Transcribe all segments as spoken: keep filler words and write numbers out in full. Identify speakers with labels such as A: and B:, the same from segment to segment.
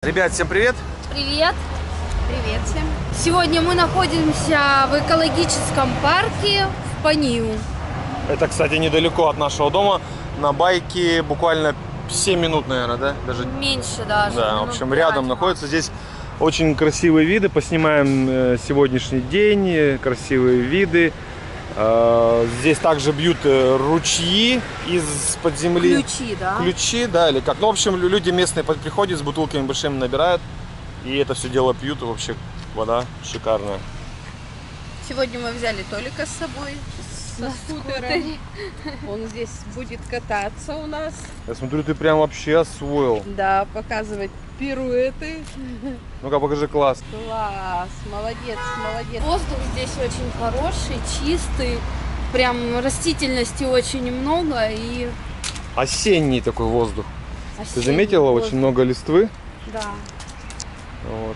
A: Ребят, всем привет!
B: Привет!
C: Привет всем!
B: Сегодня мы находимся в экологическом парке в Панию.
A: Это, кстати, недалеко от нашего дома. На байке буквально семь минут, наверное, да? Даже
B: меньше даже.
A: Да, в общем, рядом находится. Здесь очень красивые виды. Поснимаем сегодняшний день. Красивые виды. Здесь также бьют ручьи из-под земли.
B: Ключи, да?
A: Ключи, да, или как. Ну, в общем, люди местные приходят с бутылками большими, набирают. И это все дело пьют. И вообще вода шикарная.
C: Сегодня мы взяли Толика с собой. Со скутером. Он здесь будет кататься у нас.
A: Я смотрю, ты прям вообще освоил.
C: Да, показывать пируэты.
A: Ну-ка, покажи класс.
C: Класс, молодец, молодец.
B: Воздух здесь очень хороший, чистый. Прям растительности очень много и...
A: Осенний такой воздух.
B: Осенний
A: Ты заметила,
B: воздух.
A: очень много листвы?
B: Да.
A: Вот.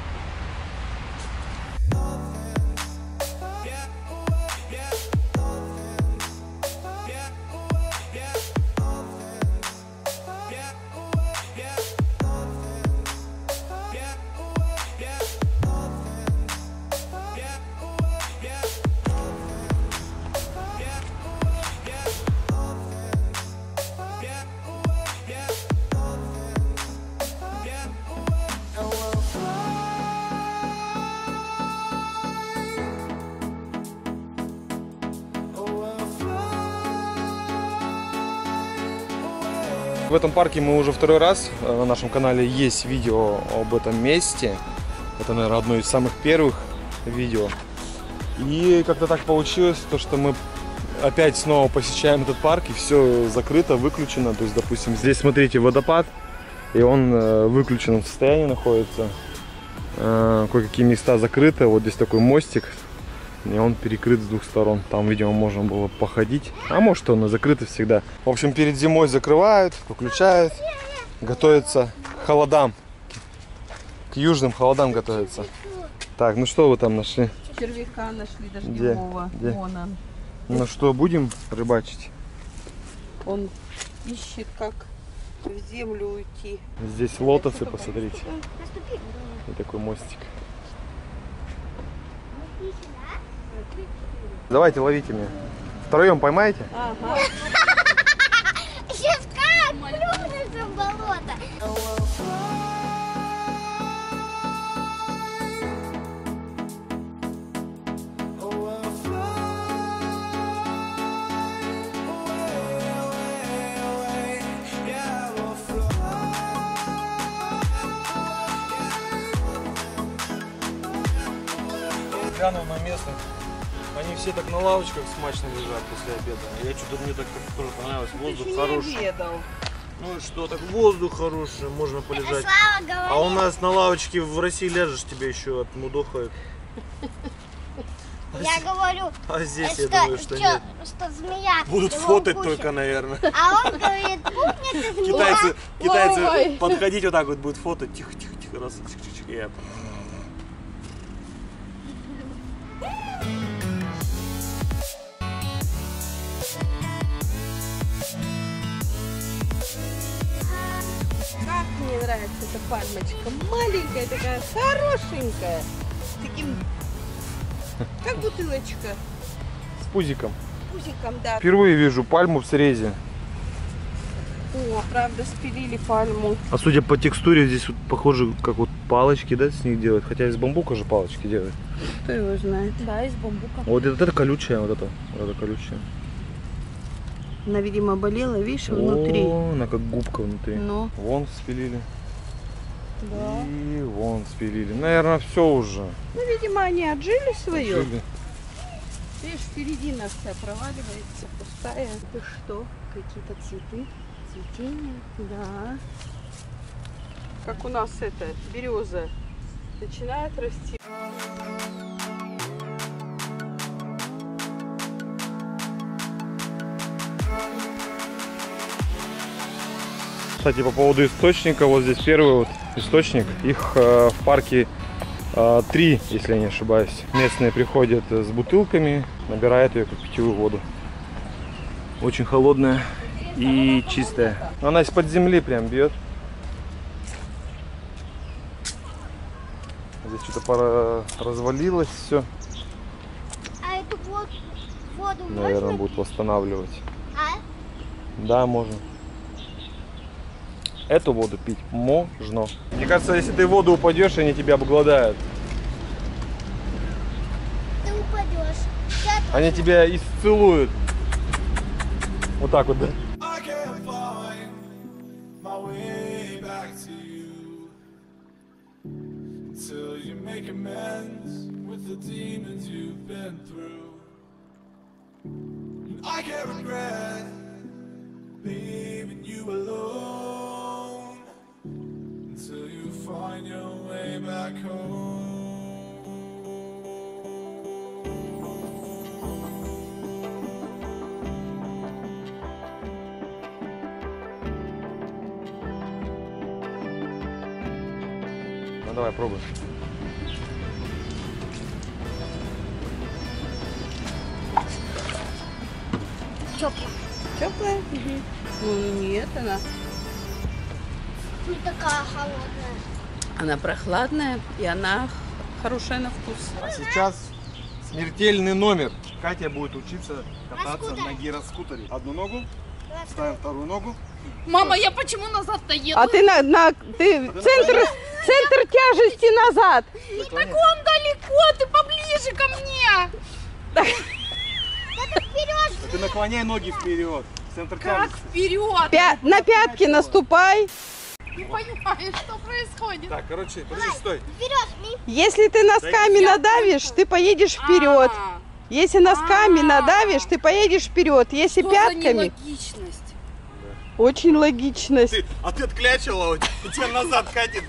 A: В этом парке мы уже второй раз. На нашем канале есть видео об этом месте. Это, наверное, одно из самых первых видео. И как-то так получилось, то, что мы опять снова посещаем этот парк, и все закрыто, выключено. То есть, допустим, здесь, смотрите, водопад, и он в выключенном состоянии находится. Кое-какие места закрыты. Вот здесь такой мостик, и он перекрыт с двух сторон. Там, видимо, можно было походить. А может, он и закрыт всегда. В общем, перед зимой закрывают, выключают. Готовятся к холодам. К южным холодам готовятся. Так, ну что вы там нашли?
C: Червяка нашли дождевого.
A: Где? Где?
C: Вон он.
A: Ну что, будем рыбачить?
C: Он ищет, как в землю уйти.
A: Здесь лотосы, посмотрите. И такой мостик. Давайте, ловите меня. Втроем поймаете?
C: Ага.
D: Сейчас как плюнется в болото.
A: Глянул на местных. Они все так на лавочках смачно лежат после обеда. Я что-то мне так как тоже понравилось. Воздух
C: Ты
A: хороший.
C: не обедал.
A: Ну и что, так воздух хороший, можно полежать.
D: Слава говорит.
A: А у нас на лавочке в России ляжешь, тебе еще отмудохают.
D: Я говорю,
A: А здесь
D: что,
A: я думаю, что,
D: что,
A: нет.
D: что змея.
A: Будут
D: его
A: фотать
D: укусит.
A: только, наверное.
D: А он говорит, помните змея?
A: Китайцы, китайцы
C: Ой.
A: подходить вот так вот будут фотать. Тихо, тихо, тихо, раз, чих, чих, чих, и это.
C: Как мне нравится эта пальмочка. Маленькая такая, хорошенькая. Таким, как бутылочка.
A: С пузиком.
C: Пузиком, да.
A: Впервые вижу пальму в срезе.
C: О, правда, спилили пальму.
A: А судя по текстуре, здесь вот похоже, как вот палочки, да, с них делают. Хотя из бамбука же палочки делают.
C: Кто его знает?
B: Да, из бамбука.
A: Вот это, это колючая, вот это, вот это колючая.
C: Она, видимо, болела, видишь, внутри.
A: О, она как губка внутри.
C: Ну.
A: Вон спилили.
C: Да.
A: И вон спилили. Наверное, все уже.
C: Ну, видимо, они отжили свое.
A: Отжили.
C: Видишь, середина вся проваливается, пустая. Это что? Какие-то цветы? Цветения? Да. Как у нас это, береза начинает расти.
A: Кстати, по поводу источника, вот здесь первый вот источник. Их э, в парке э, три, если я не ошибаюсь. Местные приходят с бутылками, набирают ее как питьевую воду. Очень холодная и чистая. Она из-под земли прям бьет. что-то пора... развалилось все.
D: А эту воду, воду
A: Наверное,
D: можно
A: будут
D: пить?
A: восстанавливать.
D: А?
A: Да, можно. Эту воду пить можно. Мне кажется, если ты в воду упадешь, они тебя обгладают.
D: Ты упадешь. Я
A: Они
D: тоже.
A: тебя исцелуют. Вот так вот, да?
E: I can't find my way back to you until you make amends with the demons you've been through. And I can't regret leaving you alone until you find your way back home.
A: Ну давай, пробуй.
D: Теплая.
C: Теплая? Ну нет, она,
D: Не такая холодная.
C: она прохладная и она х- хорошая на вкус.
A: А сейчас смертельный номер. Катя будет учиться кататься
D: скутере.
A: на гироскутере. Одну ногу, ставим вторую ногу.
B: Мама, я почему назад-то еду?
C: А ты на, на ты центр, центр тяжести назад.
B: Так он далеко, ты поближе ко мне.
A: Ты наклоняй ноги вперед. Центр
B: Как
A: тяжести.
B: вперед?
C: Пя- на пятки наступай.
B: Не понимаю, что происходит.
A: Так, короче, подожди, стой.
D: Вперед, ми.
C: Если ты носками надавишь, ты поедешь вперед.
B: А,
C: Если носками
B: А.
C: надавишь, ты поедешь вперед. Если
B: что за
C: пятками,
B: нелогичность?
C: очень логичность.
A: Ты, а ты отклячила, у тебя назад катит.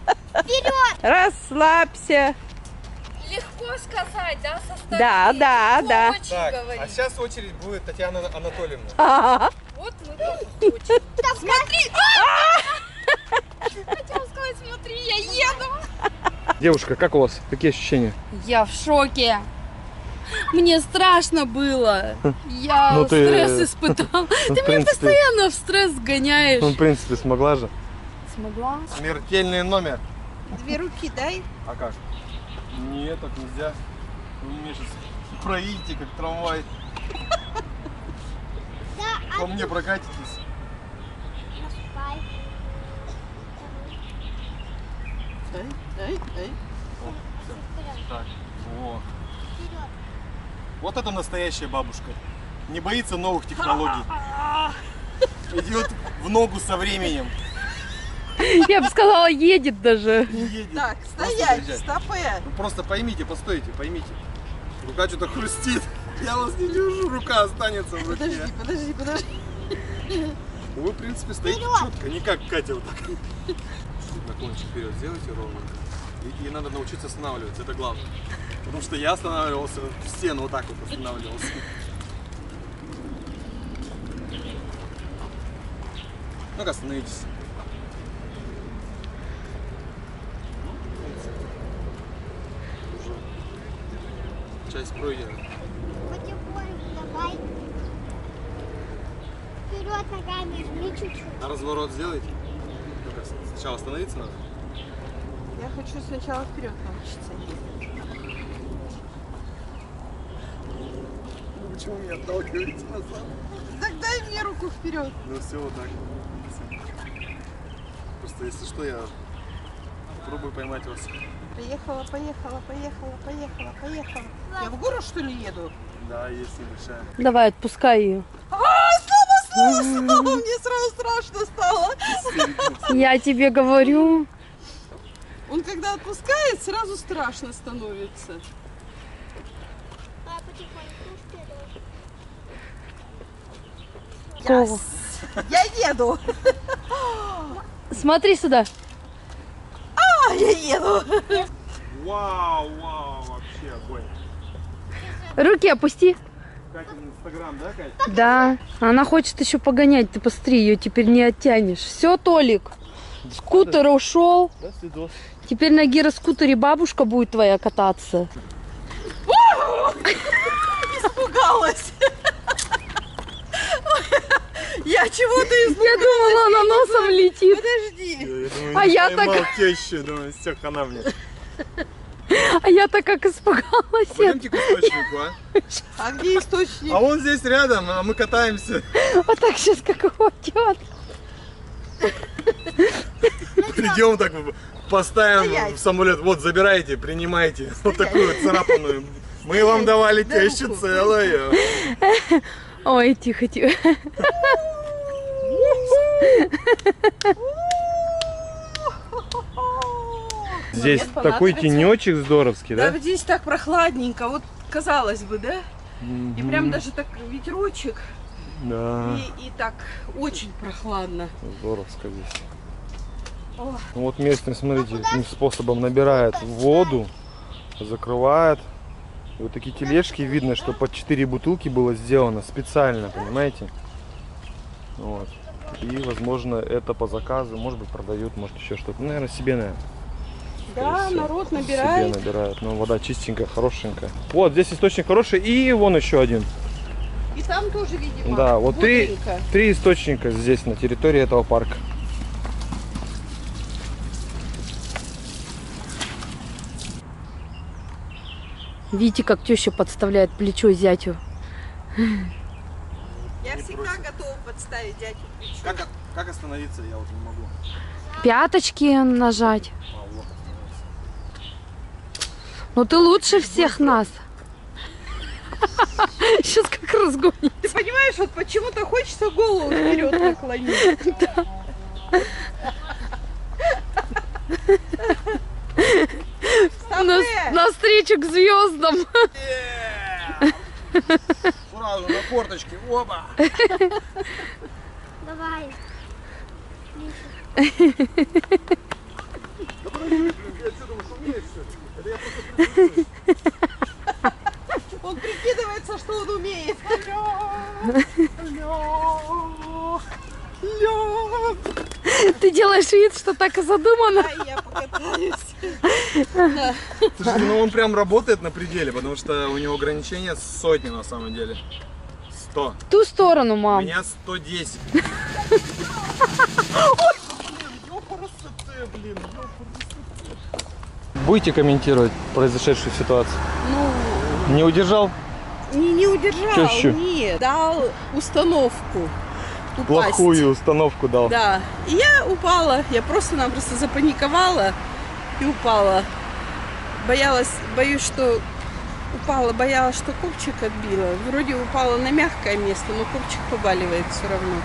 C: Расслабься.
B: Легко сказать, да, со стороны?
C: Да, да,
B: Легко
C: да.
B: очень
A: Так,
B: говорить.
A: а сейчас очередь будет Татьяна Анатольевна.
C: А-а-а.
B: Вот мы тоже хотим. Смотри! А! Хотела сказать, смотри, я еду.
A: Девушка, как у вас? Какие ощущения?
B: Я в шоке. Мне страшно было. Я
A: Ну ты-
B: стресс испытала. Ты
A: в
B: меня
A: принципе-
B: постоянно в стресс гоняешь.
A: Ну, в принципе, смогла же.
B: Смогла?
A: Смертельный номер.
C: Две руки дай.
A: А как? Нет, так нельзя. Вы мне сейчас проедете, как трамвай.
D: Да,
A: По мне прокатитесь.
D: наступай.
C: Дай, дай, дай.
A: Так, во.
D: Вперед.
A: Вот это настоящая бабушка. Не боится новых технологий. Идет в ногу со временем.
B: Я бы сказала, едет даже.
A: И едет.
C: Так,
A: Просто
C: стоять,
A: заезжай.
C: стопэ.
A: Вы просто поймите, постойте, поймите. Рука что-то хрустит. Я вас не держу, рука останется в руке.
C: Подожди, подожди, подожди.
A: Ну, вы, в принципе, стоите четко, не как Катя вот так. Наклончик вперед сделайте ровно. И, и надо научиться останавливаться, это главное. Потому что я останавливался, в стену вот так вот останавливался. Ну-ка, остановитесь. Уже часть пройдена.
D: Потихоньку давай. Вперед ногами жми чуть-чуть.
A: А разворот сделайте. Ну-ка, сначала остановиться надо.
C: Я хочу сначала вперед научиться ездить.
A: Ну почему меня отталкиваете назад?
C: Так дай мне руку вперед.
A: Ну все, вот так. Просто если что, я пробую поймать вас.
C: Поехала, поехала, поехала, поехала, поехала. Я в гору что ли еду?
A: Да, есть небольшая.
B: Давай, отпускай ее.
C: А, снова, снова, снова. Мне сразу страшно стало.
B: Я тебе говорю.
C: Он когда отпускает, сразу страшно становится.
D: А потихоньку вперед.
B: Кого?
C: Я еду.
B: Смотри сюда.
C: А, я еду.
A: Вау, вау, вообще огонь.
B: Руки опусти.
A: Катя, инстаграм, да, Катя?
B: Да, она хочет еще погонять. Ты посмотри, ее теперь не оттянешь. Все, Толик. Скутер ушел.
A: Да, свидос.
B: Теперь на гироскутере бабушка будет твоя кататься.
C: Испугалась. Я чего-то
B: Я
C: испугалась.
B: думала, она носом летит.
C: Подожди.
A: Я думаю,
B: А
A: не
B: я
A: поймал
B: так-
A: тещу, думаю, все, хана мне.
B: А я-то как испугалась.
A: Пойдемте к источнику, а?
C: А где источник?
A: А он здесь рядом, а мы катаемся.
B: Вот так сейчас как уйдет.
A: Придем так, поставим
C: Стоять.
A: в самолет. Вот, забирайте, принимайте. Вот такую вот царапанную. Мы вам давали тещу
C: руку.
A: целую.
B: Ой, тихо, тихо.
A: Здесь
C: Нет,
A: такой
C: понадобится.
A: тенечек здоровский,
C: Да,
A: да?
C: вот здесь так прохладненько, вот казалось бы, да? И
A: Мгм.
C: прям даже так ветерочек,
A: Да,
C: и, и так очень прохладно.
A: здоровско здесь.
C: О.
A: Ну вот местный, смотрите, каким способом набирает воду, закрывает. И вот такие тележки, видно, что под четыре бутылки было сделано специально, понимаете? Вот. И, возможно, это по заказу, может быть, продают, может, еще что-то. Ну, наверное, себе, наверное.
C: Да,
A: всего.
C: народ
A: Себе
C: набирает.
A: набирают. Но вода чистенькая, хорошенькая. Вот, здесь источник хороший, и вон еще один.
C: И там тоже, видимо,
A: Да, вот три,
C: бодренько.
A: три источника здесь, на территории этого парка.
B: Видите, как теща подставляет плечо зятю.
C: Я всегда готова подставить дядю плечо.
A: Как, как остановиться, я вот не могу.
B: Пяточки нажать. Ну ты лучше всех нас. Сейчас как разгонит.
C: Ты понимаешь, вот почему-то хочется голову вперед наклонить.
B: На, навстречу к звездам.
A: Сразу на форточке, оба!
D: Давай.
C: Он прикидывается, что он умеет.
B: Ты делаешь вид, что так и задумано.
C: Ай, я покатаюсь.
A: Слушайте, ну он прям работает на пределе, потому что у него ограничение сотни на самом деле. сто.
B: В ту сторону,
A: У
B: мам.
A: меня сто десять. Будете комментировать произошедшую ситуацию?
C: Ну,
A: Не удержал?
C: не, не удержал,
A: Тещу.
C: нет. Дал установку упасть.
A: Плохую установку дал.
C: Да. И я упала. Я просто-напросто запаниковала и упала. Боялась, боюсь, что упала, боялась, что копчик отбила. Вроде упала на мягкое место, но копчик побаливает все равно.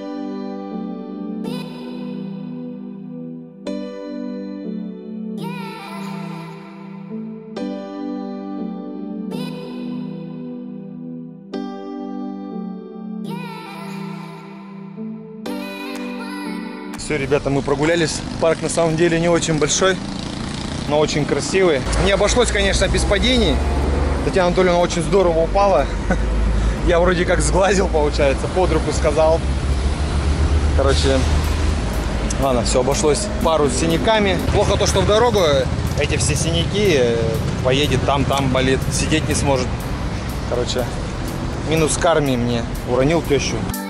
A: Все, ребята, мы прогулялись. Парк на самом деле не очень большой, но очень красивый. Не обошлось, конечно, без падений. Татьяна Анатольевна очень здорово упала. Я вроде как сглазил, получается, под руку сказал. Короче, ладно, все обошлось. Пару с синяками. Плохо то, что в дорогу эти все синяки, поедет там, там болит, сидеть не сможет. Короче, минус карме мне, уронил тещу.